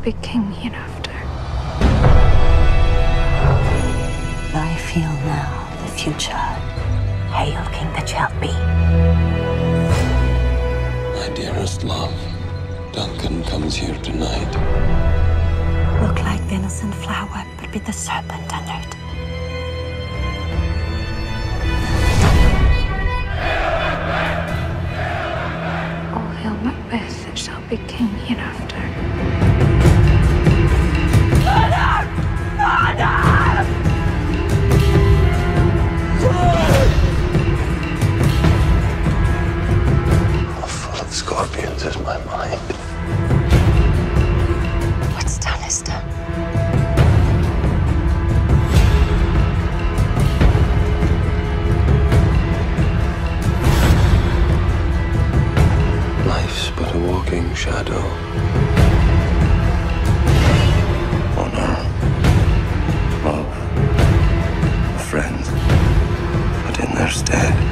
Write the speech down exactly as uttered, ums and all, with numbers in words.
be king hereafter. I feel now the future. Hail, king that shall be. My dearest love, Duncan comes here tonight. Look like the innocent flower, but with the serpent under it. All hail Macbeth that shall be king hereafter. Full of scorpions is my mind. What's done is done. Life's but a walking shadow. Honor, love, a friend, but in their stead,